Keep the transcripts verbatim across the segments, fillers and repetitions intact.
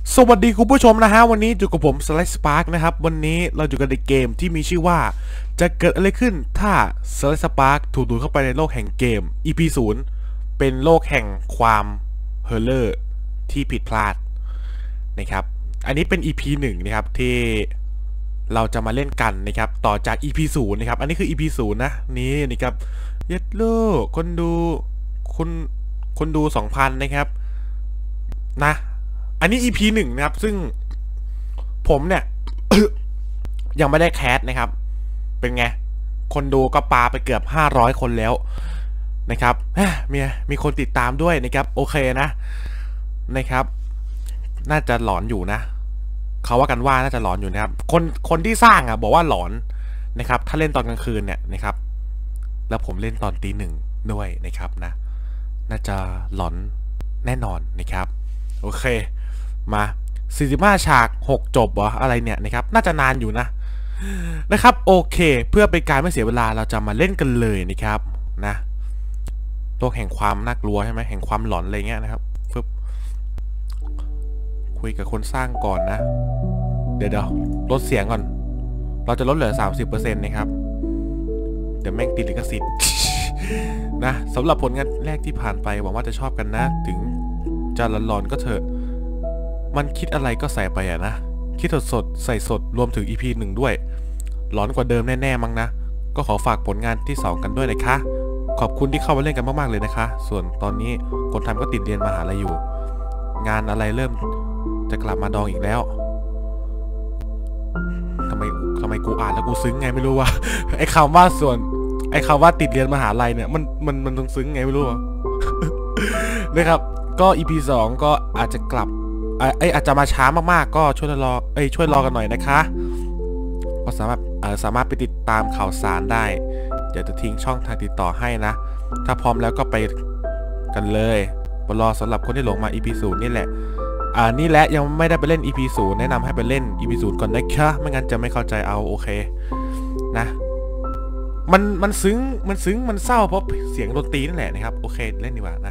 สวัสดีคุณผู้ชมนะฮะวันนี้อยู่กับผม Slash Spark นะครับวันนี้เราอยู่กันในเกมที่มีชื่อว่าจะเกิดอะไรขึ้นถ้า Slash Spark ถูกดูดเข้าไปในโลกแห่งเกม อี พี ศูนย์ เป็นโลกแห่งความเฮอร์เลอร์ที่ผิดพลาดนะครับอันนี้เป็น อี พี หนึ่งนะครับที่เราจะมาเล่นกันนะครับต่อจาก อี พี ศูนย์ นะครับอันนี้คือ อี พี ศูนย์ นะนี่นะครับเย็ดโลคนดูคนคนดู สองพัน นะครับนะอันนี้ อี พี หนึ่ง นะครับซึ่งผมเนี่ย ยังไม่ได้แคสนะครับเป็นไงคนดูก็ปาไปเกือบห้าร้อยคนแล้วนะครับมีมีคนติดตามด้วยนะครับโอเคนะนะครับน่าจะหลอนอยู่นะเขาว่ากันว่าน่าจะหลอนอยู่นะครับคนคนที่สร้างอ่ะบอกว่าหลอนนะครับถ้าเล่นตอนกลางคืนเนี่ยนะครับแล้วผมเล่นตอนตีหนึ่งด้วยนะครับนะน่าจะหลอนแน่นอนนะครับโอเคมาสี่สิบห้าฉากหกจบเหรออะไรเนี่ยนะครับน่าจะนานอยู่นะนะครับโอเคเพื่อเป็นการไม่เสียเวลาเราจะมาเล่นกันเลยนะครับนะโลกแห่งความน่ากลัวใช่ไหมแห่งความหลอนอะไรเงี้ยนะครับฟึบคุยกับคนสร้างก่อนนะเดี๋ยวเดี๋ยวลดเสียงก่อนเราจะลดเหลือ สามสิบเปอร์เซ็นต์ นะครับเดี๋ยวแม่งติดลิขสิทธิ์นะสำหรับผลงานแรกที่ผ่านไปหวังว่าจะชอบกันนะถึงจะหลอนๆก็เถอะมันคิดอะไรก็ใส่ไปอะนะคิดสดสดใส่สดรวมถึง อี พี หนึ่งด้วยหลอนกว่าเดิมแน่ๆมั้งนะก็ขอฝากผลงานที่สองกันด้วยนะคะขอบคุณที่เข้ามาเล่นกันมากๆเลยนะคะส่วนตอนนี้คนทำก็ติดเรียนมหาลัยอยู่งานอะไรเริ่มจะกลับมาดองอีกแล้วทำไมทำไมกูอ่านแล้วกูซึ้งไงไม่รู้วะไอ้คำว่าส่วนไอ้คำว่าติดเรียนมหาลัยเนี่ยมันมันมันต้องซึ้งไงไม่รู้วะ นะครับก็ อี พี สองก็อาจจะกลับไออาจจะมาช้ามากๆก็ช่วยรอเอ้ยช่วยรอกันหน่อยนะคะก็สามารถเอ่อสามารถไปติดตามข่าวสารได้เดี๋ยวจะทิ้งช่องทางติดต่อให้นะถ้าพร้อมแล้วก็ไปกันเลยรอสำหรับคนที่หลงมา อี พี ศูนย์ นี่แหละอ่านี่แหละยังไม่ได้ไปเล่น อี พี ศูนย์ แนะนำให้ไปเล่น อี พี ศูนย์ ก่อนนะคะไม่งั้นจะไม่เข้าใจเอาโอเคนะมันมันซึ้งมันซึ้งมันเศร้าเพราะเสียงดนตรีนั่นแหละนะครับโอเคเล่นดีกว่านะ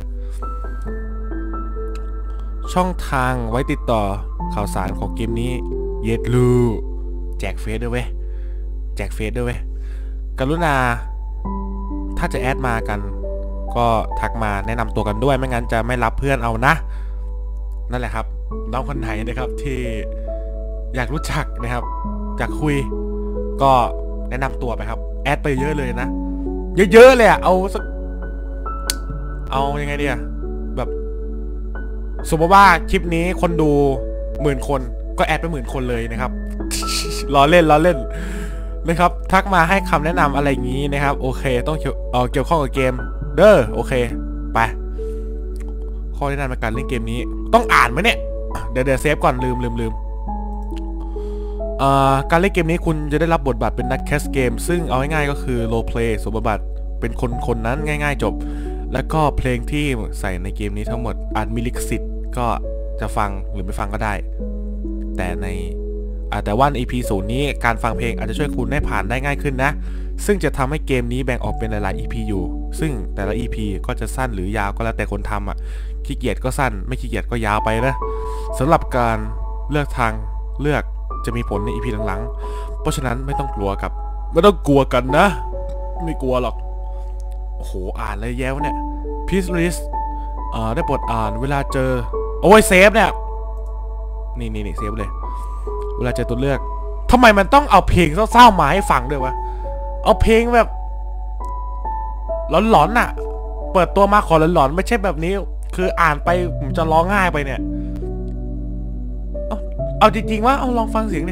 ช่องทางไว้ติดต่อข่าวสารของเกมนี้เย็ดลูแจกเฟซด้วยเว้ยแจกเฟซด้วยเว้ยกรุณาถ้าจะแอดมากันก็ทักมาแนะนำตัวกันด้วยไม่งั้นจะไม่รับเพื่อนเอานะนั่นแหละครับน้องคนไหนนะครับที่อยากรู้จักนะครับอยากคุยก็แนะนำตัวไปครับแอดไปเยอะเลยนะเยอะๆเลยอะเอาสักเอายังไงดีอะแบบสมมติว่าคลิปนี้คนดูหมื่นคนก็แอดไปหมื่นคนเลยนะครับ ล้อเล่นล้อเล่นนะครับทักมาให้คำแนะนำอะไรอย่างนี้นะครับโอเคต้องเอ่อเกี่ยวข้องกับเกมเด้อโอเคไปข้อแนะนำในการเล่นเกมนี้ต้องอ่านไหมเนี่ยเดี๋ยวเดี๋ยวเซฟก่อนลืมลืมลืมเอ่อการเล่นเกมนี้คุณจะได้รับบทบาทเป็นนักแคสเกมซึ่งเอาง่ายๆก็คือโรลเพลย์สวมบทบาทเป็นคนคนนั้นง่ายๆจบแล้วก็เพลงที่ใส่ในเกมนี้ทั้งหมดอาจมีลิขสิทธิ์ก็จะฟังหรือไม่ฟังก็ได้แต่ในแต่ว่าใน อี พี ศูนย์ นี้การฟังเพลงอาจจะช่วยคุณให้ผ่านได้ง่ายขึ้นนะซึ่งจะทำให้เกมนี้แบ่งออกเป็นหลายๆ อี พี อยู่ซึ่งแต่ละ อี พี ก็จะสั้นหรือยาวก็แล้วแต่คนทำอ่ะขี้เกียจก็สั้นไม่ขี้เกียจก็ยาวไปนะสำหรับการเลือกทางเลือกจะมีผลใน อี พี หลังๆเพราะฉะนั้นไม่ต้องกลัวกับไม่ต้องกลัวกันนะไม่กลัวหรอกโอ้โหอ่านเลยแย้วเนี่ย Please list อ่าได้โปรดอ่านเวลาเจอโอ้ยเซฟเนี่ยนี่นี่นี่เซฟเลยเวลาเจอตัวเลือกทำไมมันต้องเอาเพลงเศร้าๆมาให้ฟังด้วยวะเอาเพลงแบบหลอนๆน่ะเปิดตัวมาขอหลอนๆไม่ใช่แบบนี้คืออ่านไปผมจะร้องไห้ไปเนี่ยเอาเอาจริงๆว่าเอาลองฟังเสียงดิ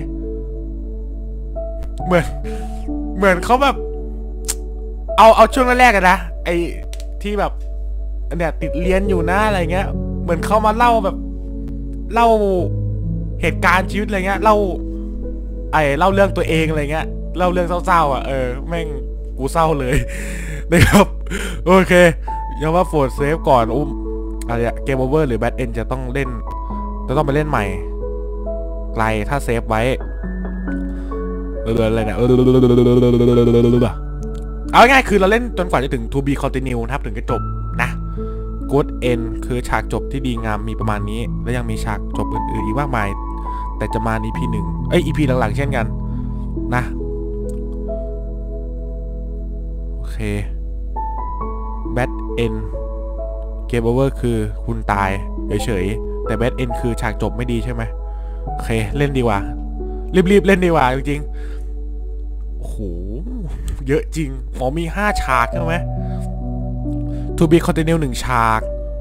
เหมือนเหมือนเขาแบบเอาเอาช่วงแรกๆกันนะไอ้ที่แบบเนี่ยติดเรียนอยู่นะอะไรเงี้ยเหมือนเขามาเล่าแบบเล่าเหตุการณ์ชีวิตอะไรเงี้ยเล่าไอ้เล่าเรื่องตัวเองอะไรเงี้ยเล่าเรื่องเศร้าๆอ่ะเออแม่งกูเศร้าเลยนะครับโอเคยังว่าโฟร์เซฟก่อนอุ้มอะไรอะเกมโอเวอร์หรือแบทเอ็นจะต้องเล่นจะต้องไปเล่นใหม่ไกลถ้าเซฟไว้เอออะไรเนี่ยเอาง่ายคือเราเล่นจนกว่าจะถึง to be continue นะครับถึงจะจบนะกู good end คือฉากจบที่ดีงามมีประมาณนี้และยังมีฉากจบอื่นๆอีกมากมายแต่จะมาใน อี พี หนึ่งเอ้ย อี พี หลังๆเช่นกันนะโอเค bad end game over คือคุณตายเฉยๆแต่ bad end คือฉากจบไม่ดีใช่ไหมโอเคเล่นดีกว่ารีบๆเล่นดีกว่าจริงๆโอ้โหเยอะจริงหมอมีห้าฉากใช่ไหม to be continue หนึ่งฉาก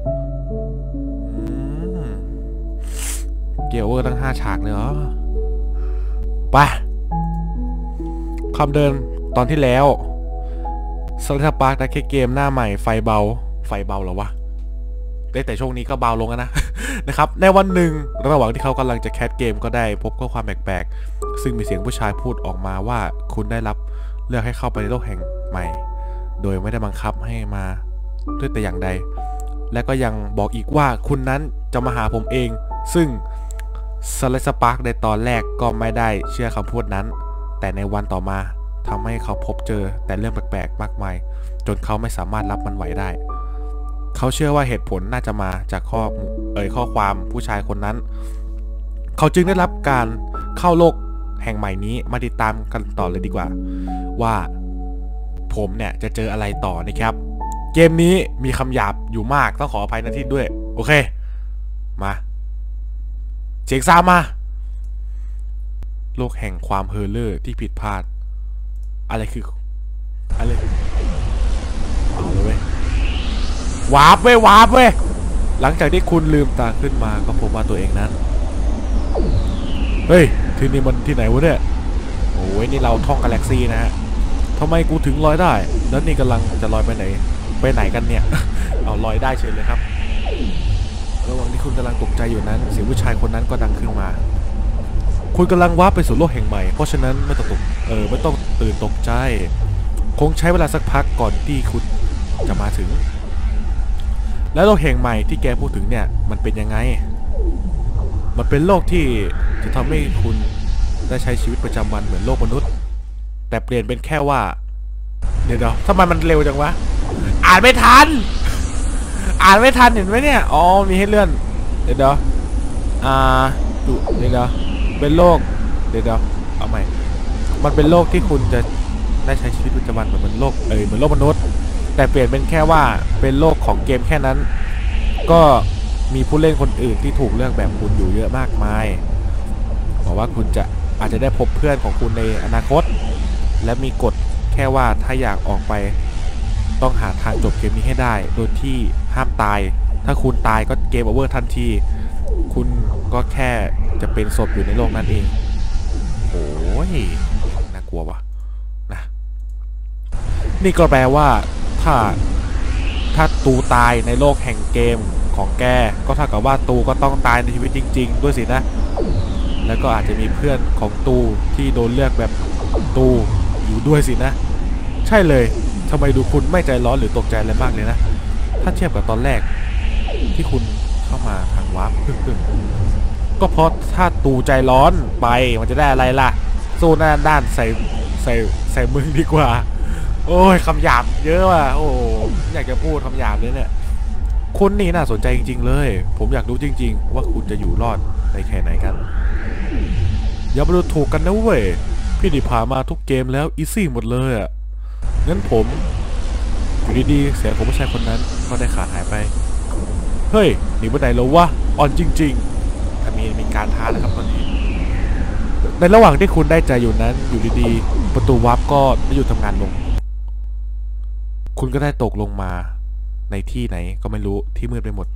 เกมโอเวอร์ตั้งห้าฉากเลยเหรอไปคำเดินตอนที่แล้วสลัดปาร์กได้แค่เกมหน้าใหม่ไฟเบาไฟเบาเหรอวะแต่ช่วงนี้ก็เบาลงนะ นะครับในวันหนึ่งระหว่างที่เขากำลังจะแคสเกมก็ได้พบข้อความแปลกๆซึ่งมีเสียงผู้ชายพูดออกมาว่าคุณได้รับเลือกให้เข้าไปในโลกแห่งใหม่โดยไม่ได้บังคับให้มาด้วยแต่อย่างใดและก็ยังบอกอีกว่าคุณนั้นจะมาหาผมเองซึ่งสลัดสปาร์กในตอนแรกก็ไม่ได้เชื่อคำพูดนั้นแต่ในวันต่อมาทำให้เขาพบเจอแต่เรื่องแปลกๆมากมายจนเขาไม่สามารถรับมันไหวได้เขาเชื่อว่าเหตุผลน่าจะมาจากข้อเอ่ยข้อความผู้ชายคนนั้นเขาจึงได้รับการเข้าโลกแห่งใหม่นี้มาติดตามกันต่อเลยดีกว่าว่าผมเนี่ยจะเจออะไรต่อนะครับเกมนี้มีคำหยาบอยู่มากต้องขออภัยนะที่ด้วยโอเคมาเสียงซามาโลกแห่งความเฮอร์เลอร์ที่ผิดพลาดอะไรคืออะไรเอาเลยเว้ยวาร์ปเว้ยวาร์ปเว้ยหลังจากที่คุณลืมตาขึ้นมาก็พบว่าตัวเองนั้นเฮ้ยที่นี่มันที่ไหนวะเนี่ยโอ้ยนี่เราท่องกาแล็กซี่นะฮะทำไมกูถึงลอยได้แล้วนี่กำลังจะลอยไปไหนไปไหนกันเนี่ย เอาลอยได้เฉยเลยครับระหว่างที่คุณกำลังตกใจอยู่นั้นเสียงผู้ชายคนนั้นก็ดังขึ้นมาคุณกำลังวาร์ปไปสู่โลกแห่งใหม่เพราะฉะนั้นไม่ต้องตกเออไม่ต้องตื่นตกใจคงใช้เวลาสักพักก่อนที่คุณจะมาถึงแล้วโลกแห่งใหม่ที่แกพูดถึงเนี่ยมันเป็นยังไงมันเป็นโลกที่จะทำให้คุณได้ใช้ชีวิตประจำวันเหมือนโลกมนุษย์แต่เปลี่ยนเป็นแค่ว่าเดี๋ยวๆทำไมมันเร็วจังวะอ่านไม่ทันอ่านไม่ทันเห็นไหมเนี่ยอ๋อมีให้เลื่อนเดี๋ยวๆอ่าดูเดี๋ยวๆเป็นโลกเดี๋ยวๆเอาใหม่มันเป็นโลกที่คุณจะได้ใช้ชีวิตประจำวันเหมือนโลกเออเหมือนโลกมนุษย์แต่เปลี่ยนเป็นแค่ว่าเป็นโลกของเกมแค่นั้นก็มีผู้เล่นคนอื่นที่ถูกเลือกแบบคุณอยู่เยอะมากมายบอกว่าคุณจะอาจจะได้พบเพื่อนของคุณในอนาคตและมีกฎแค่ว่าถ้าอยากออกไปต้องหาทางจบเกมนี้ให้ได้โดยที่ห้ามตายถ้าคุณตายก็เกมโอเวอร์ทันทีคุณก็แค่จะเป็นศพอยู่ในโลกนั้นเองโอ้ยน่ากลัวว่ะนะนี่ก็แปลว่าถ้าถ้าตูตายในโลกแห่งเกมของแกก็เท่ากับว่าตูก็ต้องตายในชีวิตจริงๆด้วยสินะแล้วก็อาจจะมีเพื่อนของตูที่โดนเลือกแบบตูอยู่ด้วยสินะใช่เลยทำไมดูคุณไม่ใจร้อนหรือตกใจอะไรมากเลยนะถ้าเทียบกับตอนแรกที่คุณเข้ามาทางวาร์ปก็เพราะถ้าตูใจร้อนไปมันจะได้อะไรล่ะสู้หน้าด้านใส่ใส่ใส่มึงดีกว่าโอ้ยคำหยาบเยอะว่ะโอ้อยากจะพูดคำหยาบเลยเนี่ยคุณนี่น่าสนใจจริงๆเลยผมอยากรู้จริงๆว่าคุณจะอยู่รอดในแค่ไหนกันอย่าไปดูถูกกันนะเว้ยพี่ดิผ่ามาทุกเกมแล้วอีซี่หมดเลยอ่ะงั้นผมอยู่ดีๆเสียงของผู้ชายคนนั้นก็ได้ขาดหายไปเฮ้ยหนีไปไหนแล้ววะอ่อนจริงๆถ้ามีมีการท้าแล้วครับตอนนี้ในระหว่างที่คุณได้ใจอยู่นั้นอยู่ดีๆประตูวาร์ปก็ได้หยุดทำงานลงคุณก็ได้ตกลงมาในที่ไหนก็ไม่รู้ที่มืดไปหมด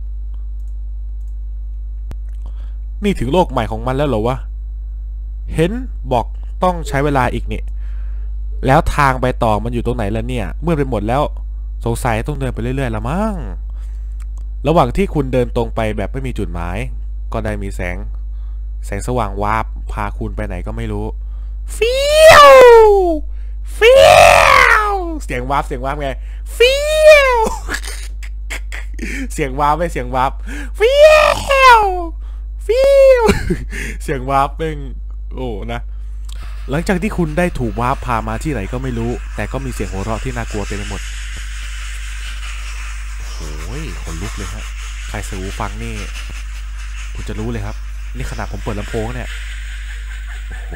นี่ถึงโลกใหม่ของมันแล้วเหรอวะเห็นบอกต้องใช้เวลาอีกนี่แล้วทางไปต่อมันอยู่ตรงไหนแล้วเนี่ยมืดไปหมดแล้วสงสัยต้องเดินไปเรื่อยๆละมั้งระหว่างที่คุณเดินตรงไปแบบไม่มีจุดหมายก็ได้มีแสงแสงสว่างวาบพาคุณไปไหนก็ไม่รู้ฟิวฟิวเสียงวาบเสียงวาบไงฟิวเสียงวาบไม่เสียงวาบฟิวฟิวเสียงวาบเป็นโอ้นะหลังจากที่คุณได้ถูกวาบพามาที่ไหนก็ไม่รู้แต่ก็มีเสียงหัวเราะที่น่ากลัวเต็มไปหมดโอ้ยขนนลุกเลยฮะใครใส่หูฟังนี่คุณจะรู้เลยครับนี่ขนาดผมเปิดลำโพงเนี่ยโอ้โห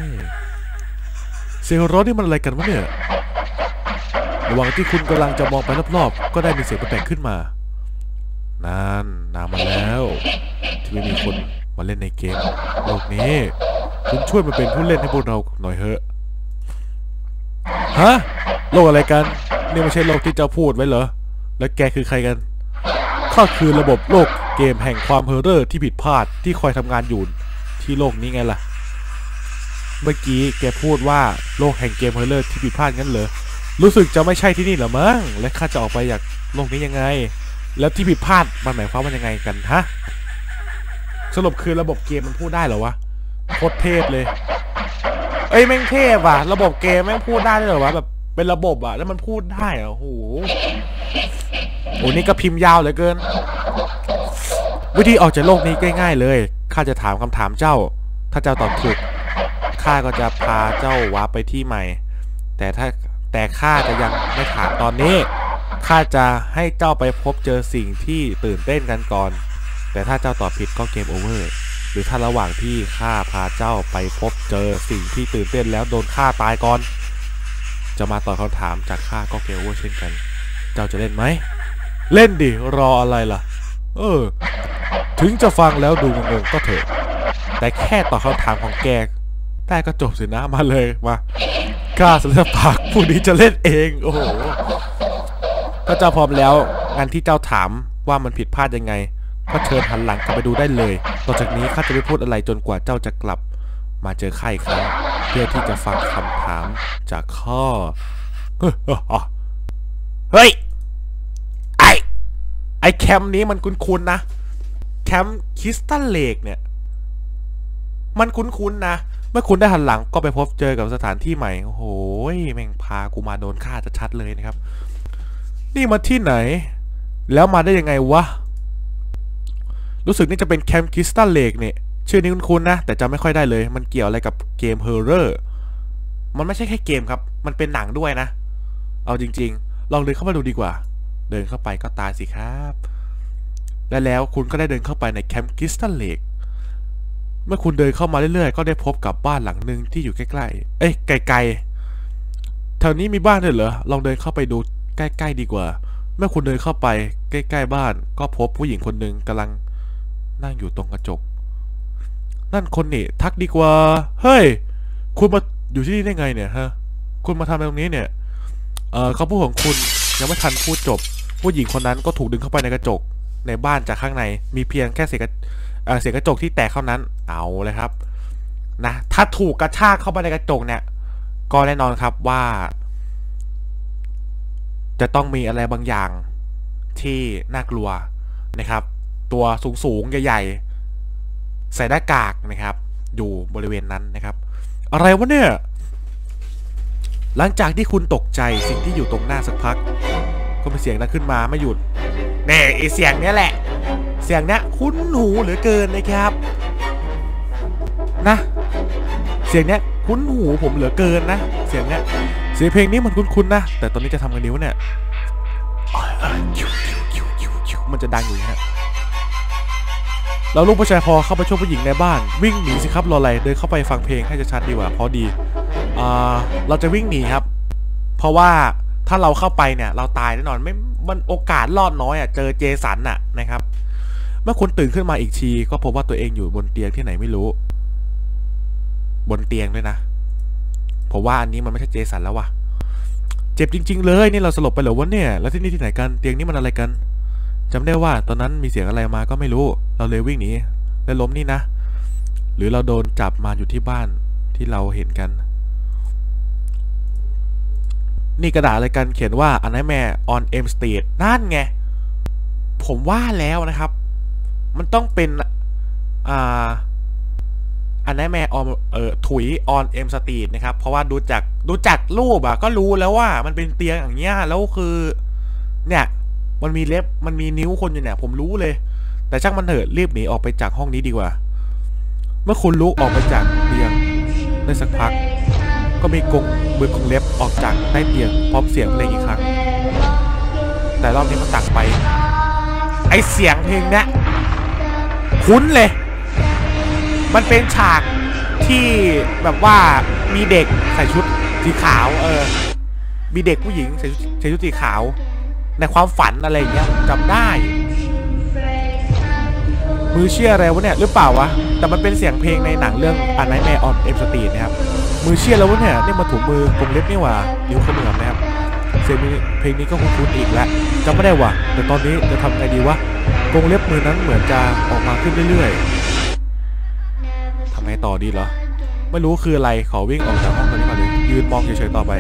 เสียงร้อนนี่มันอะไรกันวะเนี่ยระหว่างที่คุณกำลังจะมองไปรอบๆก็ได้มีเสียงแปลกๆขึ้นมานานนานมาแล้วที่ไม่มีคนมาเล่นในเกมโลกนี้คุณช่วยมาเป็นผู้เล่นให้พวกเราหน่อยเถอะฮะโลกอะไรกันนี่ไม่ใช่โลกที่เจ้าพูดไว้เหรอแล้วแกคือใครกันข้าคือระบบโลกเกมแห่งความเฮอร์เรอร์ที่ผิดพลาดที่คอยทำงานอยู่ที่โลกนี้ไงล่ะเมื่อกี้แกพูดว่าโลกแห่งเกมเฮอร์เรอร์ที่ผิดพลาดงั้นเหรอรู้สึกจะไม่ใช่ที่นี่หรอมั้งและข้าจะออกไปจากโลกนี้ยังไงแล้วที่ผิดพลาดมันหมายความว่ายังไงกันฮะสรุปคือระบบเกมมันพูดได้เหรอวะโคตรเทพเลยเอ้ยแม่งเทพว่ะระบบเกมแม่งพูดได้เลยเหรอวะแบบเป็นระบบอะแล้วมันพูดได้เหรอโอ้โหโอ้นี่ก็พิมพ์ยาวเหลือเกินวิธีออกจากโลกนี้ง่ายๆเลยข้าจะถามคำถามเจ้าถ้าเจ้าตอบถูกข้าก็จะพาเจ้าวาร์ปไปที่ใหม่แต่ถ้าแต่ข้าจะยังไม่ถามตอนนี้ข้าจะให้เจ้าไปพบเจอสิ่งที่ตื่นเต้นกันก่อนแต่ถ้าเจ้าตอบผิดก็เกมโอเวอร์หรือถ้าระหว่างที่ข้าพาเจ้าไปพบเจอสิ่งที่ตื่นเต้นแล้วโดนฆ่าตายก่อนจะมาตอบคำถามจากข้าก็เกมโอเวอร์เช่นกันเจ้าจะเล่นไหมเล่นดิรออะไรล่ะเออถึงจะฟังแล้วดูงงๆก็เถอะแต่แค่ตอบคำถามของแกได้ก็จบสินะมาเลยมาข้าสลับปากผู้นี้จะเล่นเองโอ้โหถ้าเจ้าพร้อมแล้วงานที่เจ้าถามว่ามันผิดพลาดยังไงก็เชิญหันหลังกลับไปดูได้เลยต่อจากนี้ข้าจะไม่พูดอะไรจนกว่าเจ้าจะกลับมาเจอข้าอีกครั้งเพื่อที่จะฟังคำถามจากข้าเฮ้ยไอไอแคมป์นี้มันคุ้นๆนะแคมป์คริสตัลเลกเนี่ยมันคุ้นๆนะเมื่อคุณได้หันหลังก็ไปพบเจอกับสถานที่ใหม่โอ้โหแม่งพากูมาโดนฆ่าจะชัดเลยนะครับนี่มาที่ไหนแล้วมาได้ยังไงวะรู้สึกนี่จะเป็นแคมป์คริสตัลเลกเนี่ยชื่อนี้คุ้นๆนะแต่จำไม่ค่อยได้เลยมันเกี่ยวอะไรกับเกมเฮอร์เรอร์มันไม่ใช่แค่เกมครับมันเป็นหนังด้วยนะเอาจริงๆลองเดินเข้ามาดูดีกว่าเดินเข้าไปก็ตายสิครับและแล้วคุณก็ได้เดินเข้าไปในแคมป์คริสตัลเลกเมื่อคุณเดินเข้ามาเรื่อยๆก็ได้พบกับบ้านหลังหนึ่งที่อยู่ใกล้ๆเอ้ยไกลๆแถวนี้มีบ้านด้วยเหรอลองเดินเข้าไปดูใกล้ๆดีกว่าเมื่อคุณเดินเข้าไปใกล้ๆบ้านก็พบผู้หญิงคนหนึ่งกำลังนั่งอยู่ตรงกระจกนั่นคนนี่ทักดีกว่าเฮ้ยคุณมาอยู่ที่นี่ได้ไงเนี่ยฮะคุณมาทำอะไรตรงนี้เนี่ยเอ่อเขาพูดของคุณยังไม่ทันพูดจบผู้หญิงคนนั้นก็ถูกดึงเข้าไปในกระจกในบ้านจากข้างในมีเพียงแค่เศษเสียงกระจกที่แตกเท่านั้นเอาเลยครับนะถ้าถูกกระชากเข้าไปในกระจกเนี่ยก็แน่นอนครับว่าจะต้องมีอะไรบางอย่างที่น่ากลัวนะครับตัวสูงๆใหญ่ๆใส่หน้ากากนะครับอยู่บริเวณนั้นนะครับอะไรวะเนี่ยหลังจากที่คุณตกใจสิ่งที่อยู่ตรงหน้าสักพักก็มีเสียงนั้นขึ้นมาไม่หยุดแน่ไอเสียงนี้แหละเสียงเนี้ยคุ้นหูเหลือเกินนะครับนะเสียงเนี้ยคุ้นหูผมเหลือเกินนะเสียงเนี้ยเสียงเพลงนี้มันคุ้นๆนะแต่ตอนนี้จะทำกันนิ้วเนี่ยมันจะดังอยู่นะเราลูกผู้ชายพอเข้าไปช่วยผู้หญิงในบ้านวิ่งหนีสิครับรออะไรเดินเข้าไปฟังเพลงให้ชัดๆดีกว่าพอดีอ่าเราจะวิ่งหนีครับเพราะว่าถ้าเราเข้าไปเนี่ยเราตายแน่นอนไม่มันโอกาสรอดน้อยอ่ะเจอเจสันอ่ะนะครับเมื่อคุณตื่นขึ้นมาอีกทีก็พบว่าตัวเองอยู่บนเตียงที่ไหนไม่รู้บนเตียงด้วยนะผมว่าอันนี้มันไม่ใช่เจสันแล้วว่ะเจ็บจริงๆเลยนี่เราสลบไปเหรอวะเนี่ยแล้วที่นี่ที่ไหนกันเตียงนี้มันอะไรกันจำได้ว่าตอนนั้นมีเสียงอะไรมาก็ไม่รู้เราเลยวิ่งหนีและล้มนี่นะหรือเราโดนจับมาอยู่ที่บ้านที่เราเห็นกันนี่กระดาษอะไรกันเขียนว่า A Nightmare on Elm Street นั่นไงผมว่าแล้วนะครับมันต้องเป็นอ่า A Nightmare on เอ่อถุย on Elm Street นะครับเพราะว่าดูจากดูจากรูปอะก็รู้แล้วว่ามันเป็นเตียงอย่างเงี้ยแล้วคือเนี่ยมันมีเล็บมันมีนิ้วคนอยู่เนี่ยผมรู้เลยแต่ช่างมันเถอะรีบหนีออกไปจากห้องนี้ดีกว่าเมื่อคุณลุกออกไปจากเตียงได้สักพักก็มีกรงมือกรงเล็บออกจากใต้เตียงพร้อมเสียงเพลงอีกครั้งแต่รอบนี้มันต่างไปไอเสียงเพลงเนี้ยคุ้นเลยมันเป็นฉากที่แบบว่ามีเด็กใส่ชุดสีขาวเออมีเด็กผู้หญิงใส่ใส่ชุดสีขาวในความฝันอะไรอย่างเงี้ยจำได้มือเชื่ออะไรวะเนี่ยหรือเปล่าวะแต่มันเป็นเสียงเพลงในหนังเรื่อง A Nightmare on Elm Street นะครับมือเชื่อแล้ววะเนี่ยนี่มาถูมือกรงเล็บนี่หว่านิ้วขมือนะครับเสียงเพลงนี้ก็คุ้นๆอีกแล้วจำไม่ได้ว่ะแต่ตอนนี้จะทำไงดีวะกรงเล็บมือนั้นเหมือนจะออกมาขึ้นเรื่อยๆทำไงต่อดีเหรอไม่รู้คืออะไรขอวิ่งออกจากห้องตอนนี้ก่อนเลยยืนมองเฉยๆต่อไป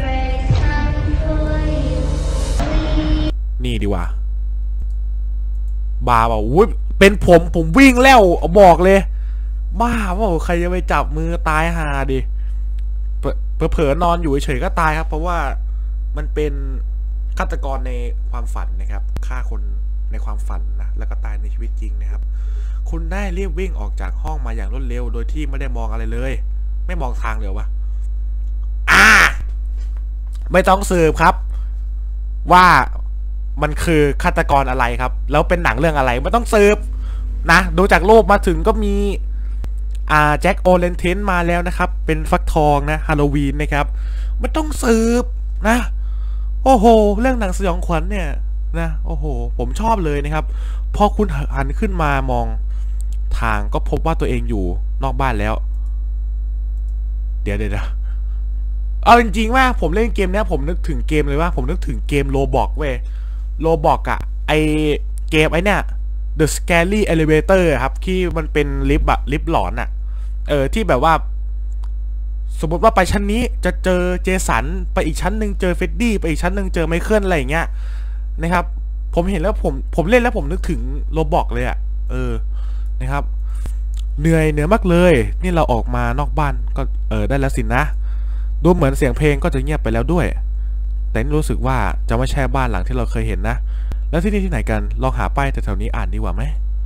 นี่ดีกว่าบาบอกอุ้ยเป็นผมผมวิ่งแล้วบอกเลยบ้าว่าใครจะไปจับมือตายหาดิเผลอๆนอนอยู่เฉยๆก็ตายครับเพราะว่ามันเป็นฆาตกรในความฝันนะครับฆ่าคนในความฝันนะแล้วก็ตายในชีวิตจริงนะครับคุณได้รีบวิ่งออกจากห้องมาอย่างรวดเร็วโดยที่ไม่ได้มองอะไรเลยไม่มองทางเลยวะอ่าไม่ต้องสืบครับว่ามันคือฆาตกรอะไรครับแล้วเป็นหนังเรื่องอะไรไม่ต้องสืบนะดูจากรูปมาถึงก็มีอ่าแจ็คโอเลนเทนมาแล้วนะครับเป็นฟักทองนะฮาโลวีนนะครับไม่ต้องสืบนะโอ้โหเรื่องหนังสยองขวัญเนี่ยนะโอ้โหผมชอบเลยนะครับพอคุณหันขึ้นมามองทางก็พบว่าตัวเองอยู่นอกบ้านแล้วเดี๋ยวเดี๋ยวเอาจริงๆว่าผมเล่นเกมเนี้ยผมนึกถึงเกมเลยว่าผมนึกถึงเกมโรบอกเว้ยโรบอกอะไอเกมไอเนี้ย The Scary Elevator ครับที่มันเป็นลิฟต์อะลิฟต์หลอนอะเออที่แบบว่าสมมติว่าไปชั้นนี้จะเจอเจสันไปอีกชั้นหนึ่งเจอเฟดดี้ไปอีกชั้นหนึ่งเจอไมเคิลอะไรอย่างเงี้ยนะครับผมเห็นแล้วผมผมเล่นแล้วผมนึกถึงโรบอกเลยอะเออนะครับเหนื่อยเหนื่อยมากเลยนี่เราออกมานอกบ้านก็เออได้แล้วสินะดูเหมือนเสียงเพลงก็จะเงียบไปแล้วด้วยแต่นี่รู้สึกว่าจะไม่ใช่บ้านหลังที่เราเคยเห็นนะแล้วที่นี่ที่ไหนกันลองหาป้ายแถวๆนี้อ่านดีกว่าไหม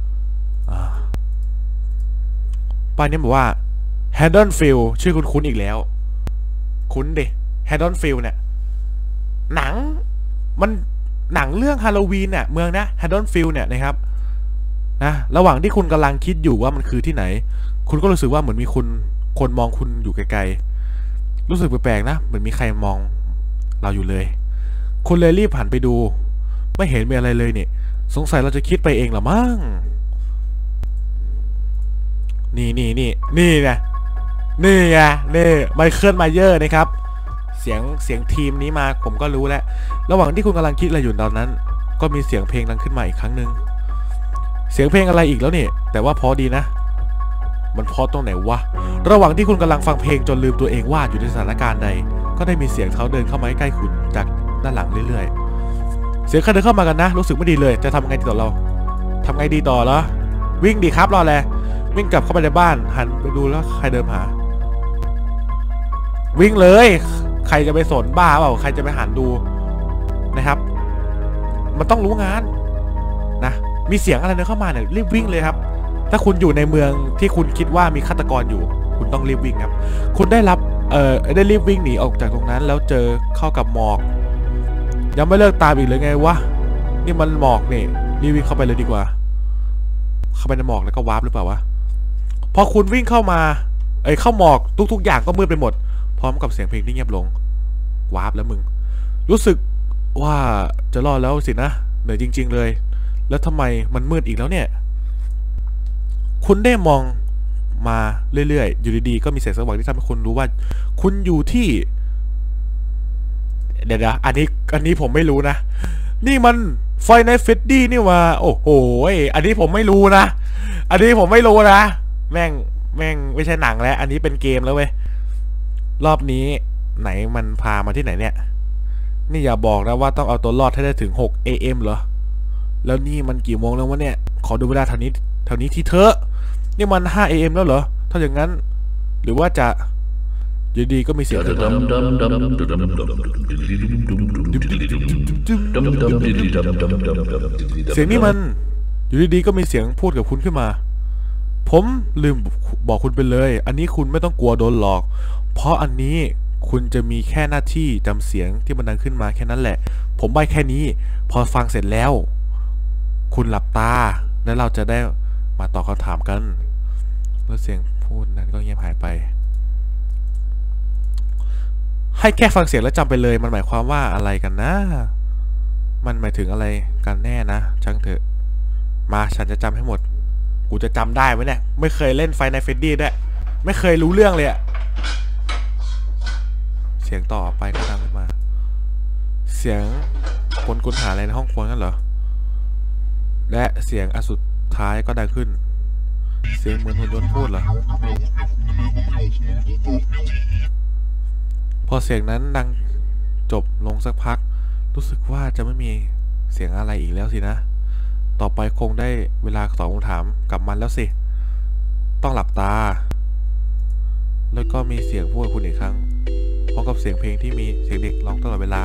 ป้ายนี้บอกว่า Haddonfield ชื่อคุ้นๆอีกแล้วคุ้นดิ Haddonfield เนี่ยหนังมันหนังเรื่องฮาโลวีนเนี่ยเมืองนะ Haddonfield เนี่ยนะครับนะระหว่างที่คุณกำลังคิดอยู่ว่ามันคือที่ไหนคุณก็รู้สึกว่าเหมือนมีคนคนมองคุณอยู่ไกลๆรู้สึกแปลกๆนะเหมือนมีใครมองเราอยู่เลยคุณเลยรีบหันไปดูไม่เห็นมีอะไรเลยเนี่ยสงสัยเราจะคิดไปเองหรอมั้งนี่นี่นี่นี่ไงนี่ไงนี่ไมเคิลมาเยอร์นะครับเสียงเสียงทีมนี้มาผมก็รู้แล้วระหว่างที่คุณกำลังคิดอะไรอยู่ตอนนั้นก็มีเสียงเพลงดังขึ้นมาอีกครั้งหนึ่งเสียงเพลงอะไรอีกแล้วเนี่ยแต่ว่าพอดีนะมันพอตรงไหนวะระหว่างที่คุณกำลังฟังเพลงจนลืมตัวเองว่าอยู่ในสถานการณ์ใดก็ได้มีเสียงเขาเดินเข้ามาใกล้คุณจากด้านหลังเรื่อยๆเสียงเขาเดินเข้ามากันนะรู้สึกไม่ดีเลยจะทำไงต่อเราทำไงดีต่อแล้ววิ่งดีครับรอแลวิ่งกลับเข้าไปในบ้านหันไปดูแล้วใครเดินหาวิ่งเลยใครจะไปสนบ้าเปล่าใครจะไปหันดูนะครับมันต้องรู้งานนะมีเสียงอะไรเดินเข้ามาเนี่ยรีบวิ่งเลยครับถ้าคุณอยู่ในเมืองที่คุณคิดว่ามีฆาตกรอยู่คุณต้องรีบวิ่งครับคุณได้รับเอ่อได้รีบวิ่งหนีออกจากตรงนั้นแล้วเจอเข้ากับหมอกยังไม่เลิกตามอีกเลยไงวะนี่มันหมอกนี่รีบวิ่งเข้าไปเลยดีกว่าเข้าไปในหมอกแล้วก็วาร์ปหรือเปล่าวะพอคุณวิ่งเข้ามาเอ้ยเข้าหมอกทุกๆอย่างก็มืดไปหมดพร้อมกับเสียงเพลงที่เงียบลงวาร์ปแล้วมึงรู้สึกว่าจะรอดแล้วสินะเหนื่อยจริงๆเลยแล้วทำไมมันมืดอีกแล้วเนี่ยคุณได้มองมาเรื่อยๆอยู่ดีๆก็มีแสงสว่างที่ทำให้คุณรู้ว่าคุณอยู่ที่เดี๋ยวนะอันนี้อันนี้ผมไม่รู้นะนี่มันไฟในเฟดดี้นี่ว่าโอ้โหอันนี้ผมไม่รู้นะอันนี้ผมไม่รู้นะแม่งแม่งไม่ใช่หนังแล้วอันนี้เป็นเกมแล้วเว้ยรอบนี้ไหนมันพามาที่ไหนเนี่ยนี่อย่าบอกนะว่าต้องเอาตัวรอดให้ได้ถึงหก เอ เอ็ม เหรอแล้วนี่มันกี่โมงแล้ววะเนี่ยขอดูเวลาเท่านี้เท่านี้ที่เธอนี่มันห้า เอ เอ็ม แล้วเหรอถ้าอย่างนั้นหรือว่าจะอยู่ดีก็มีเสียงเสียงนี้มันอยู่ดีๆก็มีเสียงพูดกับคุณขึ้นมาผมลืมบอกคุณไปเลยอันนี้คุณไม่ต้องกลัวโดนหลอกเพราะอันนี้คุณจะมีแค่หน้าที่จำเสียงที่มันดังขึ้นมาแค่นั้นแหละผมใบ้แค่นี้พอฟังเสร็จแล้วคุณหลับตาแล้วเราจะได้มาตอบคำถามกันแล้วเสียงพูดนั้นก็เงียบหายไปให้แค่ฟังเสียงแล้วจำไปเลยมันหมายความว่าอะไรกันนะมันหมายถึงอะไรกันแน่นะช่างเถอะมาฉันจะจำให้หมดกูจะจำได้ไหมเนี่ยไม่เคยเล่นไฟในเฟดดี้ด้วยไม่เคยรู้เรื่องเลยอะเสียงต่อไปก็ดังขึ้นมาเสียงคนกุนหาอะไรในห้องครัวนั่นเหรอและเสียงอันสุดท้ายก็ดังขึ้นเสียงเหมือนหุ่นยนต์พูดเหรอพอเสียงนั้นดังจบลงสักพักรู้สึกว่าจะไม่มีเสียงอะไรอีกแล้วสินะต่อไปคงได้เวลาตอบคำถามกับมันแล้วสิต้องหลับตาแล้วก็มีเสียงพูดคุณอีกครั้งพร้อมกับเสียงเพลงที่มีเสียงเด็กร้องตลอดเวลา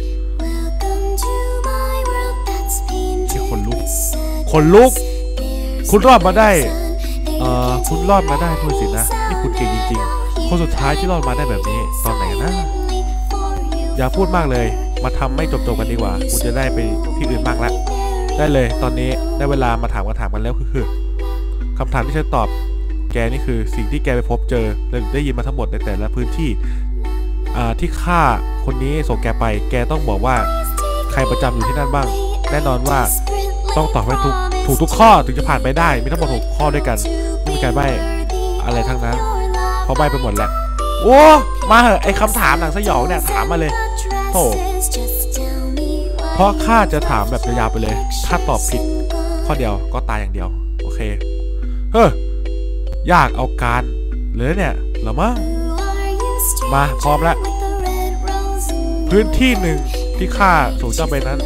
ที่คนลุกคนลุกคุณรอดมาได้เอ่อคุณรอดมาได้ด้วยสินะนี่คุณเก่งจริงๆคนสุดท้ายที่รอดมาได้แบบนี้ตอนไหนนะอย่าพูดมากเลยมาทำไม่จบๆกันดีกว่าคุณจะได้ไปที่อื่นมากแล้วได้เลยตอนนี้ได้เวลามาถามคำถามกันแล้วคือคำถามที่ฉันตอบแกนี่คือสิ่งที่แกไปพบเจอและได้ยินมาทั้งหมดในแต่ละพื้นที่ที่ข้าคนนี้ส่งแกไปแกต้องบอกว่าใครประจำอยู่ที่นั่นบ้างแน่นอนว่าต้องตอบให้ถูกถูกทุกข้อถึงจะผ่านไปได้มีทั้งหมดหกข้อด้วยกันไม่มีการใบ้อะไรทั้งนั้นเพราะใบ้ไปหมดแล้วโอ้มาเหอะไอคำถามหนังสยองเนี่ยถามมาเลยโธ่เพราะข้าจะถามแบบยาวๆไปเลยถ้าตอบผิดข้อเดียวก็ตายอย่างเดียวโอเคเฮ้ยยากเอาการเลยเนี่ยเหรอมั้งมาพร้อมแล้วพื้นที่หนึ่งที่ข้าส่งเจ้าไปนั้น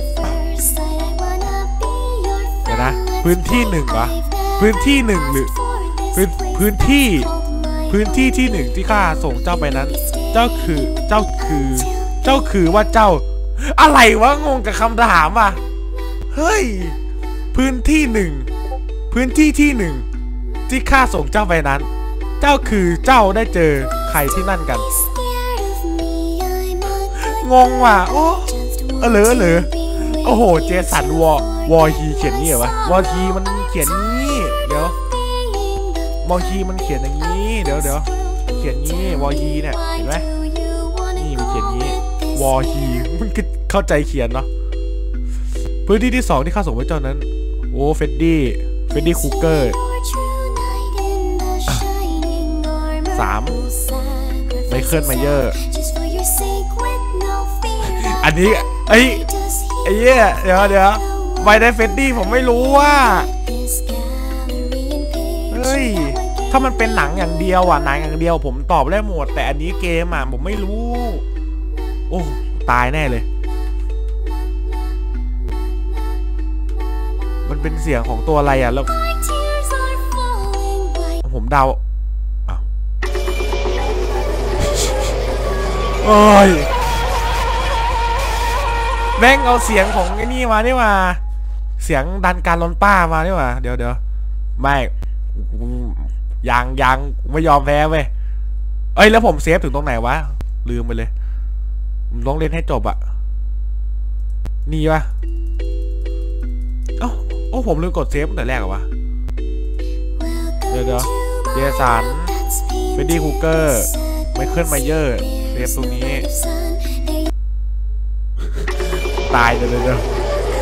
เดี๋ยวนะพื้นที่หนึ่งวะพื้นที่หนึ่งหรือพื้นพื้นที่พื้นที่ที่หนึ่งที่ข้าส่งเจ้าไปนั้นเจ้าคือเจ้าคือเจ้าคือว่าเจ้าอะไรวะงงกับคำถามว่ะเฮ้ยพื้นที่หนึ่งพื้นที่ที่หนึ่งที่ข้าส่งเจ้าไปนั้นเจ้าคือเจ้าได้เจอใครที่นั่นกันงงว่ะโอ้เออเหรอเหรอโอ้โหเจสันวอวอฮีเขียนนี่เหรอวะวอฮีมันเขียนนี่เดี๋ยววอฮีมันเขียนอย่างนี้เดี๋ยวเดี๋ยวเขียนนี้วอฮีเนี่ยเห็นไหมนี่มันเขียนนี้วอฮีมันเข้าใจเขียนเนาะพื้นที่ที่สองที่ข้าส่งไปเจ้านั้นโอ้เฟดดี้เฟดดี้คูเกอร์สามไมเคิลไมเยอร์อันนี้ไอ้ไอ้เหี้ยเดี๋ยวเดี๋ยวไวไดเฟดดี้ผมไม่รู้ว่าเฮ้ยถ้ามันเป็นหนังอย่างเดียวอ่ะหนังอย่างเดียวผมตอบได้หมดแต่อันนี้เกมอ่ะผมไม่รู้โอ้ตายแน่เลยมันเป็นเสียงของตัวอะไรอ่ะแล้วผมเดาอ้าวโอ้ยแม่งเอาเสียงของไอ้นี่มานี่มาเสียงดันการลนป้ามานี่มาเดี๋ยวเดี๋ยวไม่ยังยังไม่ยอมแพ้เว้ยเอ้ยแล้วผมเซฟถึงตรงไหนวะลืมไปเลยผมต้องเล่นให้จบอะนี่วะเอ้าโอ้ผมลืมกดเซฟตั้งแต่แรกเหรอวะเดี๋ยวเดี๋ยวเจสันเฟดดี้คูเกอร์ไมเคิลไมเยอร์เซฟตรงนี้ตายเดี๋ยวเดี๋ยว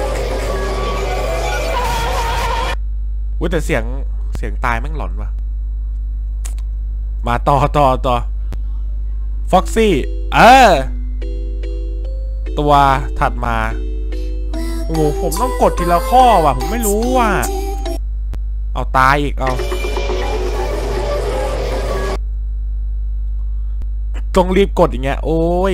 วุ้ยแต่เสียงเสียงตายแม่งหลอนว่ะมาต่อต่อต่อฟ็อกซี่เออตัวถัดมาโอ้โหผมต้องกดทีละข้อว่ะผมไม่รู้ว่ะเอาตายอีกเอาต้องรีบกดอย่างเงี้ยโอ้ย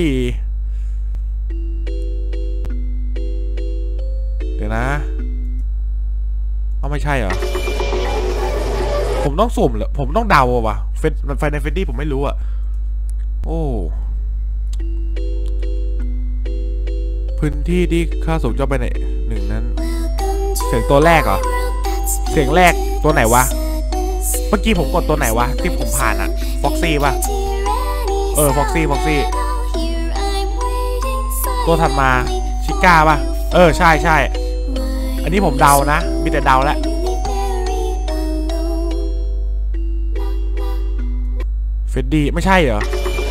เดี๋ยวนะเอาไม่ใช่เหรอผมต้องสุ่มเหรอผมต้องเดาว่ะเฟดมันไฟในเฟดดี้ผมไม่รู้อ่ะโอ้พื้นที่ที่ข้าส่งเจ้าไปไหนหนึ่งนั้นเสียงตัวแรกเหรอเสียงแรกตัวไหนวะเมื่อกี้ผมกดตัวไหนวะที่ผมผ่านอ่ะฟ็อกซี่ป่ะเออฟ็อกซี่ฟ็อกซี่ตัวถัดมาชิก้าป่ะเออใช่ใช่อันนี้ผมเดานะมีแต่เดาแล้วเฟดดี้ไม่ใช่เหรอ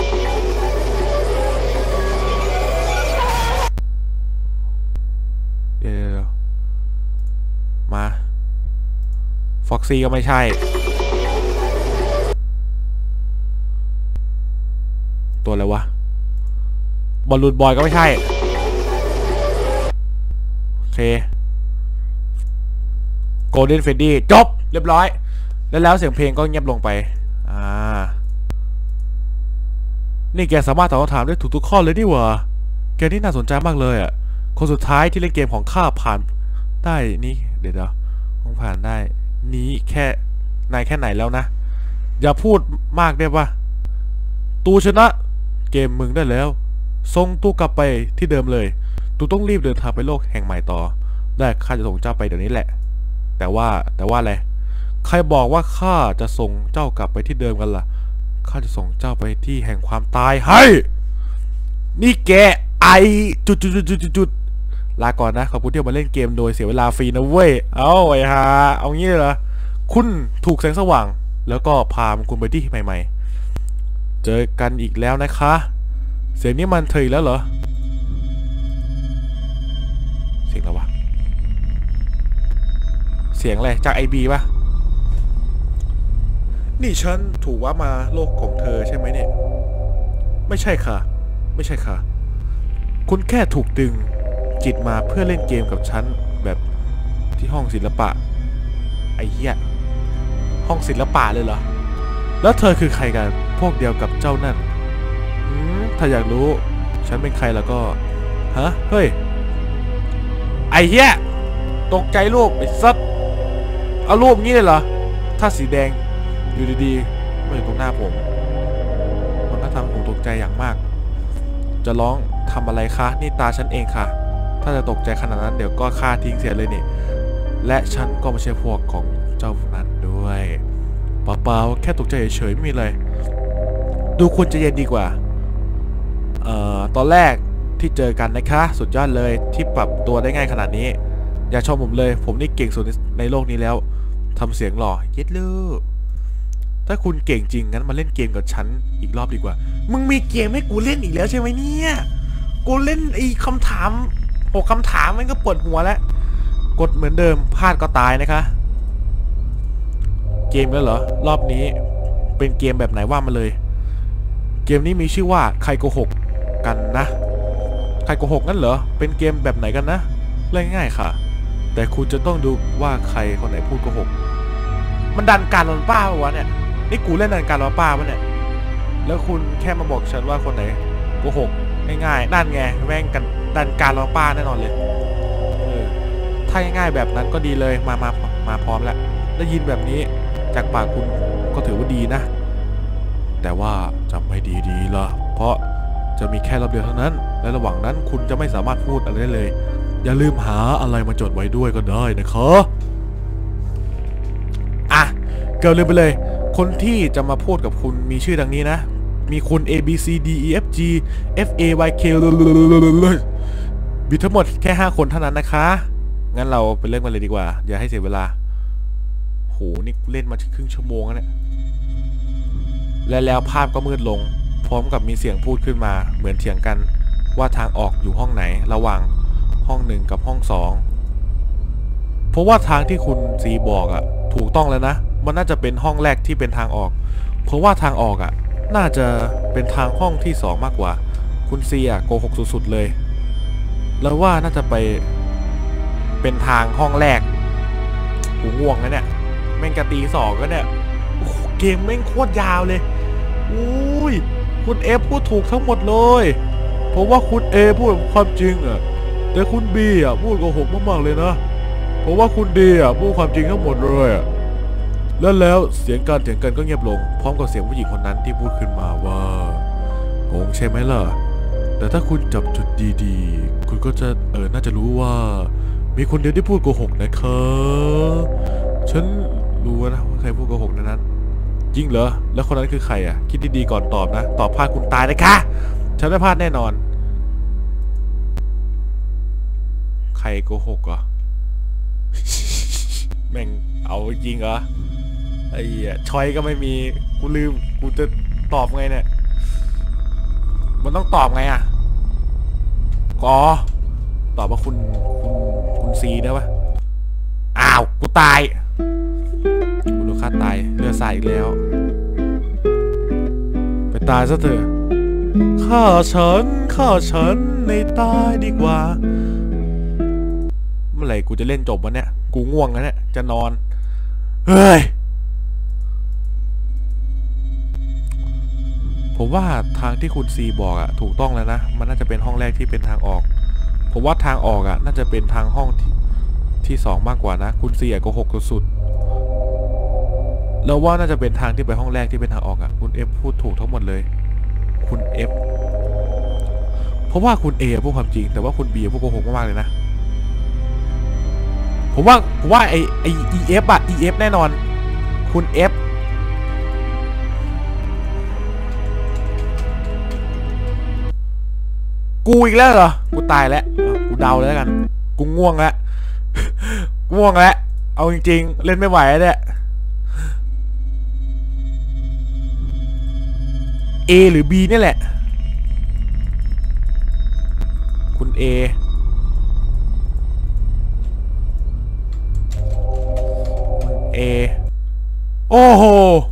เดี๋ยวมาฟ็อกซี่ก็ไม่ใช่ตัวอะไรวะบอลลูนบอยก็ไม่ใช่โอเคโกลเด้นเฟดดี้จบเรียบร้อยแล้วแล้วเสียงเพลงก็เงียบลงไปอ่านี่แกสามารถตอบคำถามได้ถูกทุกข้อเลยนี่หว่าแกนี่น่าสนใจมากเลยอ่ะคนสุดท้ายที่เล่นเกมของข้าผ่านได้นี่เดี๋ยวเดี๋ยวคงผ่านได้นี้แค่นายแค่ไหนแล้วนะอย่าพูดมากได้ปะตูชนะเกมมึงได้แล้วส่งตู้กลับไปที่เดิมเลยตูต้องรีบเดินทางไปโลกแห่งใหม่ต่อได้ข้าจะส่งเจ้าไปเดี๋ยวนี้แหละแต่ว่าแต่ว่าอะไรใครบอกว่าข้าจะส่งเจ้ากลับไปที่เดิมกันล่ะข้าจะส่งเจ้าไปที่แห่งความตายให้นี่แกไอจุดจุดจุดจุดจุดลาก่อนนะขอบคุณที่มาเล่นเกมโดยเสียเวลาฟรีนะเว้ยเอาไอ้ฮะเอางี้เลยเหรอคุณถูกแสงสว่างแล้วก็พาคุณไปที่ใหม่ๆเจอกันอีกแล้วนะคะเสียงนี้มันเธออีกแล้วเหรอเสียงอะไรวะเสียงอะไรจากไอบีป่ะนี่ฉันถูกว่ามาโลกของเธอใช่ไหมเนี่ยไม่ใช่ค่ะไม่ใช่ค่ะคุณแค่ถูกดึงจิตมาเพื่อเล่นเกมกับฉันแบบที่ห้องศิลปะไอ้เหี้ยห้องศิลปะเลยเหรอแล้วเธอคือใครกันพวกเดียวกับเจ้านั่นอืมถ้าอยากรู้ฉันเป็นใครแล้วก็ฮะเฮ้ยไอ้เหี้ยตกใจรูปไอ้ซัดเอารูปงี้เลยเหรอถ้าสีแดงอยู่ดีๆมาอยู่ตรงหน้าผมมันก็ทำผมตกใจอย่างมากจะร้องทำอะไรคะนี่ตาฉันเองค่ะถ้าจะตกใจขนาดนั้นเดี๋ยวก็ฆ่าทิ้งเสียเลยนี่และฉันก็ไม่ใช่พวกของเจ้านั้นด้วยเปล่าๆแค่ตกใจเฉยๆไม่มีอะไรดูคุณจะเย็นดีกว่าเอ่อตอนแรกที่เจอกันนะคะสุดยอดเลยที่ปรับตัวได้ง่ายขนาดนี้อย่าชมผมเลยผมนี่เก่งสุดในโลกนี้แล้วทำเสียงหล่อเย็ดลูกถ้าคุณเก่งจริงงั้นมาเล่นเกมกับฉันอีกรอบดีกว่ามึงมีเกมให้กูเล่นอีกแล้วใช่ไหมเนี่ยกูเล่นไอ้คำถามหกคำถามมันก็ปวดหัวแล้วกดเหมือนเดิมพลาดก็ตายนะคะเกมแล้วเหรอรอบนี้เป็นเกมแบบไหนว่ามาเลยเกมนี้มีชื่อว่าใครโกหกกันนะใครโกหกนั่นเหรอเป็นเกมแบบไหนกันนะเล่นง่ายค่ะแต่คุณจะต้องดูว่าใครคนไหนพูดโกหกมันดันการลอนป้าวะเนี่ยนี่กูเล่นดันการลอนป้าวะเนี่ยแล้วคุณแค่มาบอกฉันว่าคนไหนโกหกง่ายๆนั่นไงแม่งกันดันการลอนป้าแน่นอนเลยเออถ้าง่ายๆแบบนั้นก็ดีเลยมามามาพร้อมแล้วได้ยินแบบนี้จากปากคุณก็ถือว่าดีนะแต่ว่าจำไม่ดีๆล่ะเพราะจะมีแค่รอบเดียวเท่านั้นและระหว่างนั้นคุณจะไม่สามารถพูดอะไรได้เลยอย่าลืมหาอะไรมาจดไว้ด้วยก็ได้นะคะอ่ะเกิดลืมไปเลยคนที่จะมาพูดกับคุณมีชื่อดังนี้นะมีคุณ A B C D E F G F A Y K มีทั้งหมดแค่ห้าคนเท่านั้นนะคะงั้นเราไปเล่นกันเลยดีกว่าอย่าให้เสียเวลาโหนี่เล่นมาถึงครึ่งชั่วโมงแล้วเนี่ยและแล้วภาพก็มืดลงพร้อมกับมีเสียงพูดขึ้นมาเหมือนเถียงกันว่าทางออกอยู่ห้องไหนระหว่างห้องหนึ่งกับห้องสองเพราะว่าทางที่คุณซีบอกอะถูกต้องแล้วนะมันน่าจะเป็นห้องแรกที่เป็นทางออกเพราะว่าทางออกอะน่าจะเป็นทางห้องที่สองมากกว่าคุณซีอะโกหกสุดๆเลยแล้วว่าน่าจะไปเป็นทางห้องแรกหูง่วงนะเนี่ยแม่งกะตีสองก็เนี่ยเกมแม่งโคตรยาวเลยอุ้ยคุณเอฟพูดถูกทั้งหมดเลยเพราะว่าคุณเอพูดความจริงอะแต่คุณบีอ่ะพูดโกหกมากๆเลยนะเพราะว่าคุณดีอ่ะพูดความจริงทั้งหมดเลยอ่ะแล้วแล้วเสียงการเถียงกันก็เงียบลงพร้อมกับเสียงผู้หญิงคนนั้นที่พูดขึ้นมาว่างงใช่ไหมล่ะแต่ถ้าคุณจับจุดดีๆคุณก็จะเออน่าจะรู้ว่ามีคนเดียวที่พูดโกหกนะคะฉันรู้นะว่าใครพูดโกหกในนั้นจริงเหรอแล้วคนนั้นคือใครอ่ะคิดดีๆก่อนตอบนะตอบพลาดคุณตายนะคะฉันไม่พลาดแน่นอนใครโกหกอ่ะแม่งเอาจริงเหรอไอ้เหี้ยช้อยก็ไม่มีกูลืมกูจะตอบไงเนี่ยมันต้องตอบไงอ่ะอ๋อตอบว่าคุณคุณคุณซีได้ปะอ้าวกูตายกูดูค่าตายเลือดใส่อีกแล้วไปตายซะเถอะฆ่าฉันฆ่าฉันในตายดีกว่าเมื่อไหร่กูจะเล่นจบวะเนี่ยกูง่วงแล้วเนี่ยจะนอนเฮ้ยผมว่าทางที่คุณซีบอกอะถูกต้องแล้วนะมันน่าจะเป็นห้องแรกที่เป็นทางออกผมว่าทางออกอะน่าจะเป็นทางห้องที่ที่สองมากกว่านะคุณซีอะโกหกสุดๆแล้วว่าน่าจะเป็นทางที่ไปห้องแรกที่เป็นทางออกอะคุณเอฟพูดถูกทั้งหมดเลยคุณเอฟเพราะว่าคุณเอพูดความจริงแต่ว่าคุณบีพูดโกหกมากๆเลยนะผมว่าผมว่าไอไอเอฟอะเอฟแน่นอนคุณเอฟกูอีกแล้วเหรอกูตายแล้วกูเดาแล้วกันกูง่วงแล้วง่วงแล้วเอาจริงๆเล่นไม่ไหวแล้วเนี่ย A หรือ B นี่แหละคุณ A เอโอ้โห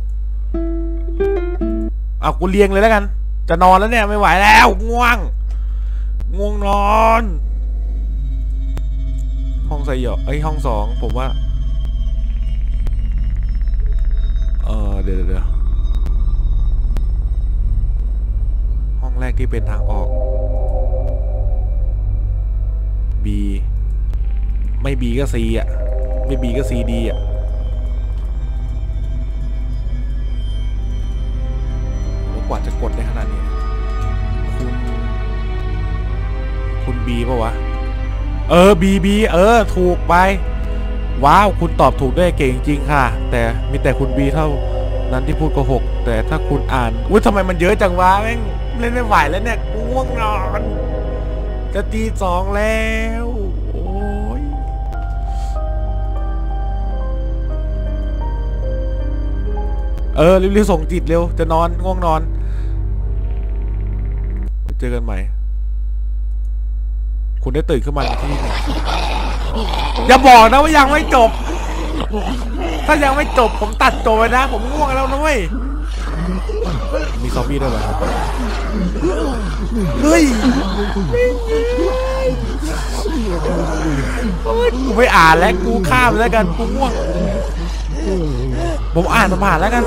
เอากูเรียงเลยแล้วกันจะนอนแล้วเนี่ยไม่ไหวแล้วง่วงง่วงนอนห้องใส่หยอกไอห้องสองผมว่าเออเดี๋ยวเดี๋ยวห้องแรกที่เป็นทางออก B ไม่ B ก็ C อ่ะไม่ B ก็ C D อ่ะกว่าจะกดได้ขนาดนี้คุณคุณ B ป่ะวะเออ B B เออถูกไปว้าวคุณตอบถูกได้เก่งจริงค่ะแต่มีแต่คุณ B เท่านั้นที่พูดโกหกแต่ถ้าคุณอ่านอุ้ยทำไมมันเยอะจังวะแม่งเล่นไม่ไหวแล้วเนี่ยกูง่วงนอนจะตีสองแล้วโอ้ยเออรีบๆส่งจิตเร็วจะนอนง่วงนอนเจอกันใหม่คุณได้ตื่นขึ้นมาที่นี่อย่าบอกนะว่ายังไม่จบถ้ายังไม่จบผมตัดจบไปนะผมง่วงแล้วนะเว้ยมีซอมบี้ด้วยเหรอเฮ้ยกูไม่อ่านแล้วกูข้ามแล้วกันกูง่วงผมอ่านผ่านแล้วกัน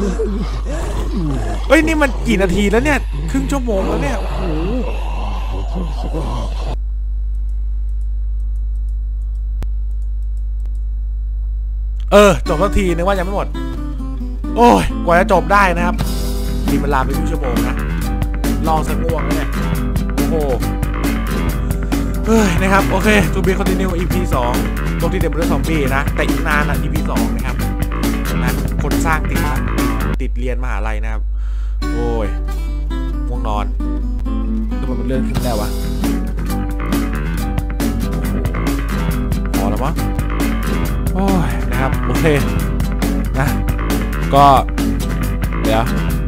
เฮ้ยนี่มันกี่นาทีแล้วเนี่ยครึ่งชั่วโมงแล้วเนี่ยโอ้โหเออจบสักทีนึกว่ายังไม่หมดโอ้ยกว่าจะจบได้นะครับมีเวลาไปครึ่งชั่วโมงนะลองสักง่วงแล้วเนี่ยโอ้โหเฮ้ยนะครับโอเคทูบีคอนติเนีย อี พี สองตรงที่เต็มไปด้วยซอมบี้นะแต่อีกนานอ่ะ อี พี สองนะครับนะคนสร้างติดนะติดเรียนมหาลัยนะครับโอ้ยง่วงนอนทำไมมันเลื่อนขึ้นแล้ววะพอแล้วมั้งโอ้ยนะครับโอเคนะก็เดี๋ยว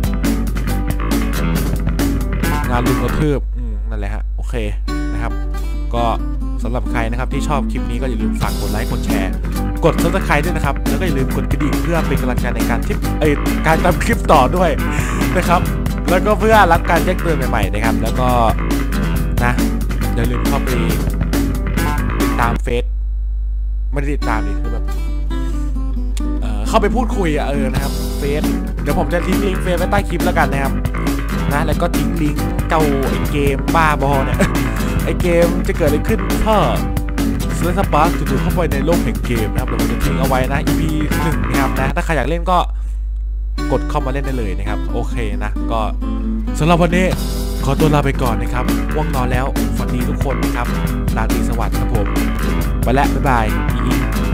งานลุมกระทืบอืมนั่นแหละฮะโอเคนะครับก็สำหรับใครนะครับที่ชอบคลิปนี้ก็อย่าลืมฝากกดไลค์กดแชร์กดซับสไครบ์ด้วยนะครับแล้วก็อย่าลืมกดกระดิ่งเพื่อเป็นกำลังใจในการทิปเอ้การทำคลิปต่อด้วยนะครับแล้วก็เพื่อรับการแจ้งเตือนใหม่ๆนะครับแล้วก็นะอย่าลืมเข้าไปติดตามเฟซไม่ได้ติดตามนี่คือแบบเอ่อเข้าไปพูดคุยอ่ะเออนะครับเฟซเดี๋ยวผมจะทิ้งลิงก์เฟซไว้ใต้คลิปแล้วกันนะครับนะแล้วก็ทิ้งลิงก์เจ้าไอเกมบ้าบอเนี่ยไอเกมจะเกิดอะไรขึ้นถ้าเซเลสปาร์คถูกเข้าไปในโลกแห่งเกมนะครับเดี๋ยวผมจะทิ้งเอาไว้นะ อี พี หนึ่งนะครับนะถ้าใครอยากเล่นก็กดเข้ามาเล่นได้เลยนะครับโอเคนะก็สำหรับวันนี้ขอตัวลาไปก่อนนะครับง่วงนอนแล้วฝันดีทุกคนนะครับราตรีสวัสดิ์ครับผมไปแล้วบ๊ายบาย